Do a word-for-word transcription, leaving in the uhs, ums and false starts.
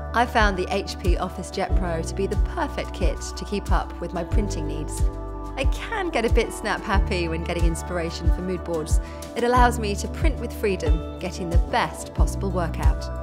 I found the H P OfficeJet Pro to be the perfect kit to keep up with my printing needs. I can get a bit snap-happy when getting inspiration for mood boards. It allows me to print with freedom, getting the best possible work out.